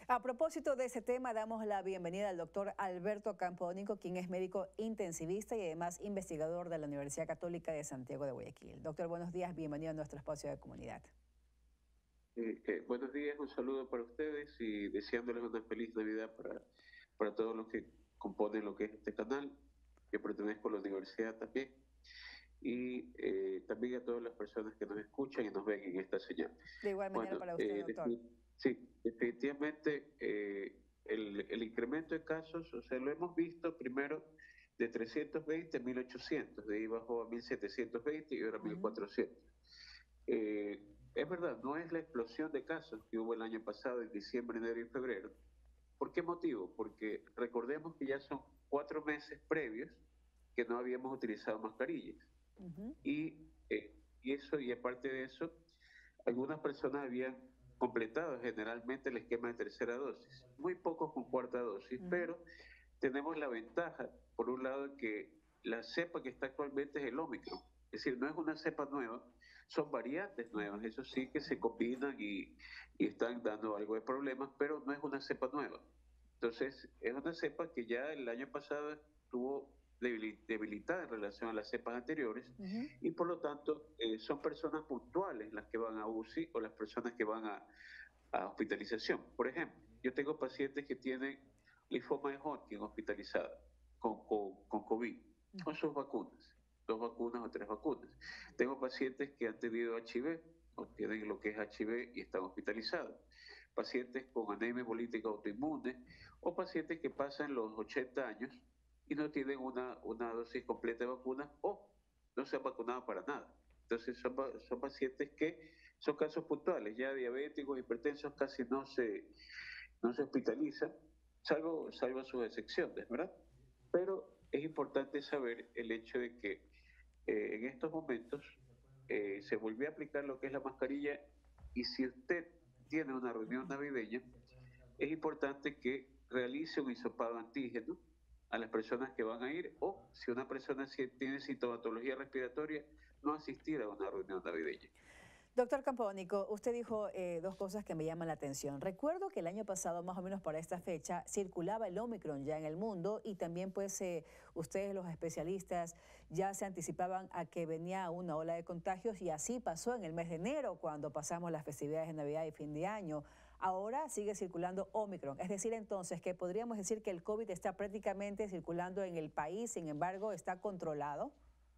A propósito de ese tema, damos la bienvenida al doctor Alberto Campodónico, quien es médico intensivista y además investigador de la Universidad Católica de Santiago de Guayaquil. Doctor, buenos días, bienvenido a nuestro espacio de comunidad. Buenos días, un saludo para ustedes y deseándoles una feliz Navidad para todos los que componen lo que es este canal. Yo pertenezco a la universidad también y también a todas las personas que nos escuchan y nos ven en esta señal. De igual manera Bueno, para usted, doctor. sí, definitivamente el incremento de casos, o sea, lo hemos visto primero de 320 a 1800, de ahí bajó a 1720 y ahora a Ujú. 1400. Es verdad, no es la explosión de casos que hubo el año pasado en diciembre, enero y febrero. ¿Por qué motivo? Porque recordemos que ya son 4 meses previos que no habíamos utilizado mascarillas. Ujú. Y eso, y aparte de eso, algunas personas habían completado generalmente el esquema de tercera dosis, muy pocos con cuarta dosis, Ujú. pero tenemos la ventaja, por un lado, que la cepa que está actualmente es el Ómicron. Es decir, no es una cepa nueva, son variantes nuevas, Ujú. eso sí que se combinan y están dando algo de problemas, pero no es una cepa nueva. Entonces, es una cepa que ya el año pasado estuvo debilitada en relación a las cepas anteriores Ujú. y por lo tanto son personas puntuales las que van a UCI o las personas que van a hospitalización. Por ejemplo, yo tengo pacientes que tienen linfoma de Hodgkin hospitalizada con COVID, con sus vacunas, 2 vacunas o 3 vacunas. Tengo pacientes que han tenido HIV o tienen lo que es HIV y están hospitalizados. Pacientes con anemia hemolítica autoinmune o pacientes que pasan los 80 años y no tienen una dosis completa de vacunas o no se han vacunado para nada. Entonces son pacientes que son casos puntuales, ya diabéticos, hipertensos casi no se hospitalizan, salvo sus excepciones, ¿verdad? Pero es importante saber el hecho de que en estos momentos se volvió a aplicar lo que es la mascarilla y si usted tiene una reunión navideña, es importante que realice un hisopado antígeno a las personas que van a ir o si una persona tiene sintomatología respiratoria, no asistir a una reunión navideña. Doctor Campodónico, usted dijo dos cosas que me llaman la atención. Recuerdo que el año pasado, más o menos para esta fecha, circulaba el Omicron ya en el mundo y también pues ustedes los especialistas ya se anticipaban a que venía una ola de contagios y así pasó en el mes de enero cuando pasamos las festividades de Navidad y fin de año. Ahora sigue circulando Omicron, es decir entonces que podríamos decir que el COVID está prácticamente circulando en el país, sin embargo está controlado.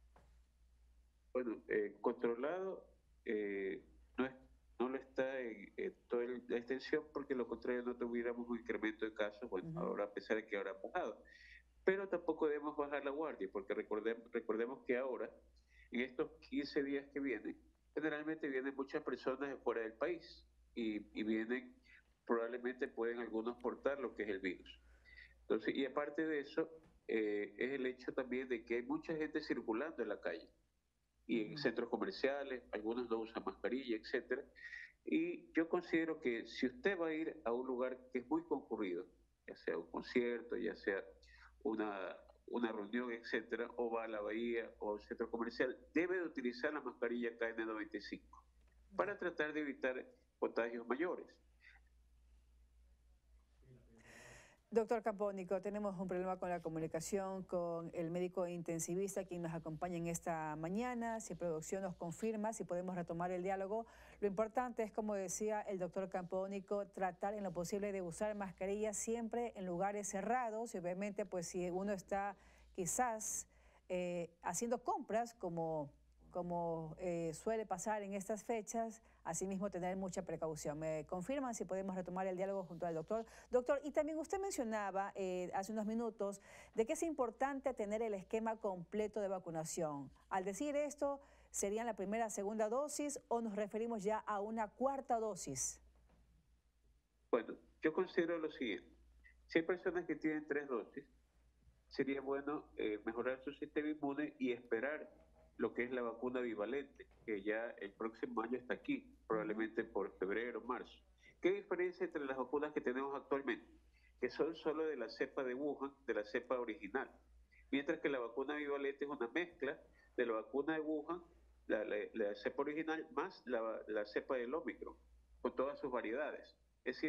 Bueno, controlado no, no lo está en toda la extensión porque lo contrario no tuviéramos un incremento de casos, bueno, Ujú. ahora a pesar de que ahora ha bajado. Pero tampoco debemos bajar la guardia porque recordemos que ahora, en estos 15 días que vienen, generalmente vienen muchas personas de fuera del país y vienen, probablemente pueden algunos portar lo que es el virus. Entonces, y aparte de eso, es el hecho también de que hay mucha gente circulando en la calle y en Ujú. centros comerciales, algunos no usan mascarilla, etcétera. Y yo considero que si usted va a ir a un lugar que es muy concurrido, ya sea un concierto, ya sea una reunión, etcétera, o va a la bahía o al centro comercial, debe de utilizar la mascarilla KN95 para tratar de evitar contagios mayores. Doctor Campónico, tenemos un problema con la comunicación con el médico intensivista quien nos acompaña en esta mañana. Si producción nos confirma, si podemos retomar el diálogo. Lo importante es, como decía el doctor Campónico, tratar en lo posible de usar mascarillas siempre en lugares cerrados y obviamente pues si uno está quizás haciendo compras como suele pasar en estas fechas, asimismo tener mucha precaución. ¿Me confirman si podemos retomar el diálogo junto al doctor? Doctor, y también usted mencionaba hace unos minutos de que es importante tener el esquema completo de vacunación. Al decir esto, ¿serían la primera, segunda dosis o nos referimos ya a una cuarta dosis? Bueno, yo considero lo siguiente. Si hay personas que tienen 3 dosis, sería bueno mejorar su sistema inmune y esperar lo que es la vacuna bivalente, que ya el próximo año está aquí, Ujú. probablemente por febrero, marzo. ¿Qué diferencia entre las vacunas que tenemos actualmente? Que son solo de la cepa de Wuhan, de la cepa original. Mientras que la vacuna bivalente es una mezcla de la vacuna de Wuhan, la cepa original, más la cepa del Omicron, con todas sus variedades. Es decir,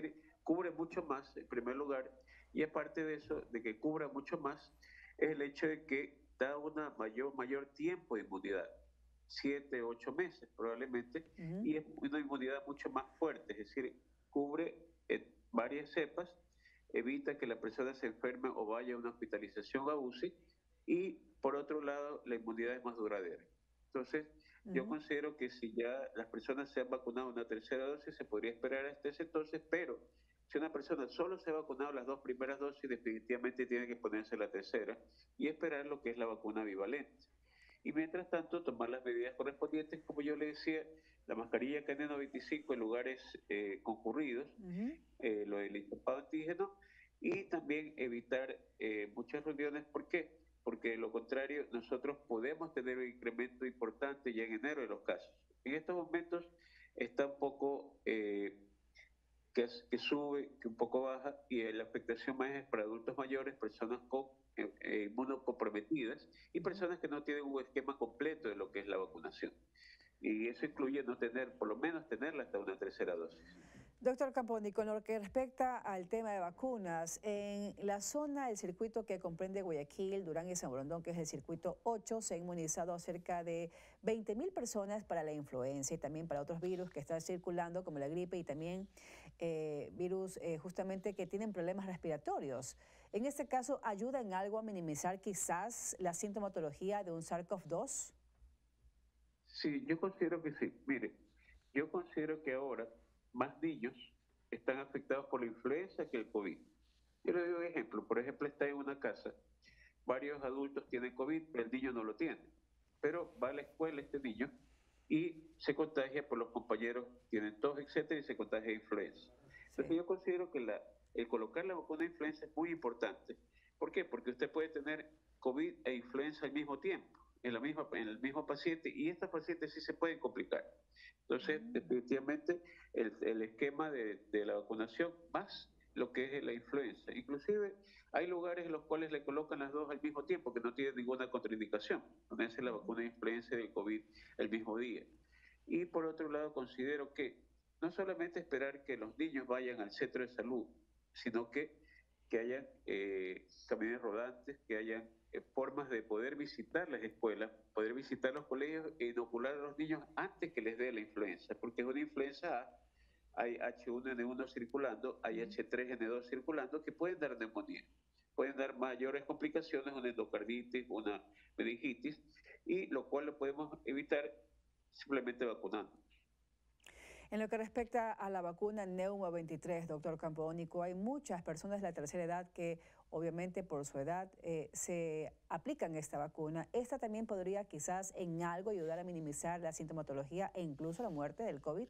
cubre mucho más, en primer lugar, y aparte de eso, de que cubra mucho más, es el hecho de que da una mayor tiempo de inmunidad, 7, 8 meses probablemente, y es una inmunidad mucho más fuerte, es decir, cubre varias cepas, evita que la persona se enferme o vaya a una hospitalización a UCI, y por otro lado, la inmunidad es más duradera. Entonces, yo considero que si ya las personas se han vacunado una tercera dosis, se podría esperar hasta ese entonces, pero si una persona solo se ha vacunado las 2 primeras dosis, definitivamente tiene que ponerse la tercera y esperar lo que es la vacuna bivalente. Y mientras tanto, tomar las medidas correspondientes, como yo le decía, la mascarilla KN95 en lugares concurridos, lo del hisopado antígeno, y también evitar muchas reuniones. ¿Por qué? Porque de lo contrario nosotros podemos tener un incremento importante ya en enero de los casos. En estos momentos está un poco que sube, que un poco baja, y la afectación más es para adultos mayores, personas con inmunocomprometidas y personas que no tienen un esquema completo de lo que es la vacunación. Y eso incluye no tener, por lo menos tenerla hasta una tercera dosis. Doctor Caponi, con lo que respecta al tema de vacunas, en la zona del circuito que comprende Guayaquil, Durán y San Borondón, que es el circuito 8, se han inmunizado a cerca de 20.000 personas para la influenza y también para otros virus que están circulando, como la gripe y también virus justamente que tienen problemas respiratorios. En este caso, ¿ayuda en algo a minimizar quizás la sintomatología de un SARS-CoV-2? Sí, yo considero que sí. Mire, yo considero que ahora más niños están afectados por la influenza que el COVID. Yo le doy un ejemplo. Por ejemplo, está en una casa, varios adultos tienen COVID, pero el niño no lo tiene. Pero va a la escuela este niño y se contagia por los compañeros, tienen tos, etcétera, y se contagia de influenza. Entonces yo considero que el colocar la vacuna de influenza es muy importante. ¿Por qué? Porque usted puede tener COVID e influenza al mismo tiempo, en el mismo paciente, y estos pacientes sí se pueden complicar. Entonces, definitivamente, el esquema de la vacunación más lo que es la influenza. Inclusive, hay lugares en los cuales le colocan las dos al mismo tiempo, que no tienen ninguna contraindicación. Ponerse la vacuna de influenza y del COVID el mismo día. Y por otro lado, considero que no solamente esperar que los niños vayan al centro de salud, sino que hayan camiones rodantes, que hayan formas de poder visitar las escuelas, poder visitar los colegios e inocular a los niños antes que les dé la influenza, porque es una influenza A, hay H1N1 circulando, hay H3N2 circulando, que pueden dar neumonía, pueden dar mayores complicaciones, una endocarditis, una meningitis, y lo cual lo podemos evitar simplemente vacunando. En lo que respecta a la vacuna Neuma 23, doctor Campodónico, hay muchas personas de la tercera edad que obviamente por su edad se aplican esta vacuna. ¿Esta también podría quizás en algo ayudar a minimizar la sintomatología e incluso la muerte del COVID?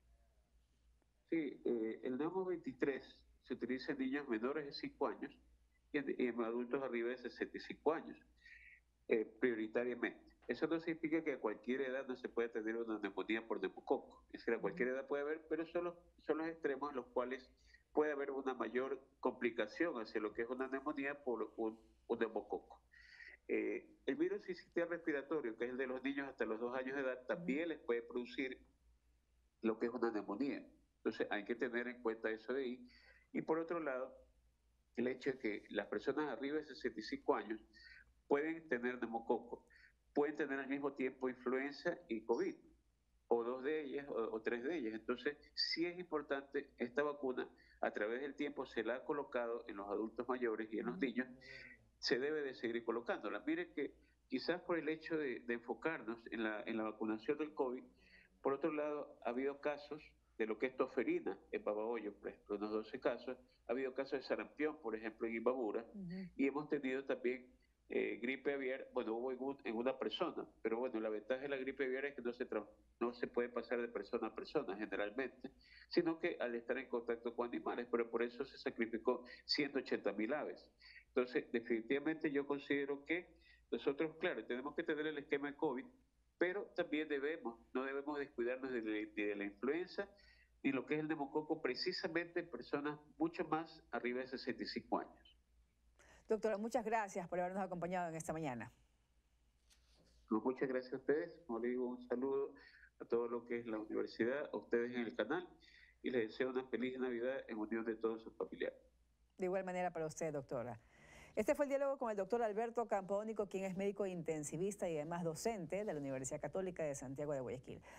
Sí, el Neuma 23 se utiliza en niños menores de 5 años y en adultos arriba de 65 años, prioritariamente. Eso no significa que a cualquier edad no se puede tener una neumonía por neumococo. Es decir, a cualquier edad puede haber, pero son los extremos en los cuales puede haber una mayor complicación hacia lo que es una neumonía por un neumococo. El virus sincitial respiratorio, que es el de los niños hasta los 2 años de edad, también les puede producir lo que es una neumonía. Entonces hay que tener en cuenta eso de ahí. Y por otro lado, el hecho de que las personas arriba de 65 años pueden tener neumococo, pueden tener al mismo tiempo influenza y COVID, o 2 de ellas o 3 de ellas. Entonces, sí es importante esta vacuna, a través del tiempo se la ha colocado en los adultos mayores y en los niños, se debe de seguir colocándola. Mire que quizás por el hecho de enfocarnos en la vacunación del COVID, por otro lado, ha habido casos de lo que es toferina en Babahoyo, por ejemplo, en los 12 casos, ha habido casos de sarampión, por ejemplo, en Imbabura, y hemos tenido también gripe aviar, bueno, hubo en una persona, pero bueno, la ventaja de la gripe aviar es que no se puede pasar de persona a persona generalmente, sino que al estar en contacto con animales, pero por eso se sacrificó 180.000 aves. Entonces, definitivamente yo considero que nosotros, claro, tenemos que tener el esquema de COVID, pero también no debemos descuidarnos de la influenza ni lo que es el neumococo, precisamente en personas mucho más arriba de 65 años. Doctora, muchas gracias por habernos acompañado en esta mañana. No, muchas gracias a ustedes. Como le digo, un saludo a todo lo que es la universidad, a ustedes en el canal, y les deseo una feliz Navidad en unión de todos sus familiares. De igual manera para usted, doctora. Este fue el diálogo con el doctor Alberto Campodónico, quien es médico intensivista y además docente de la Universidad Católica de Santiago de Guayaquil.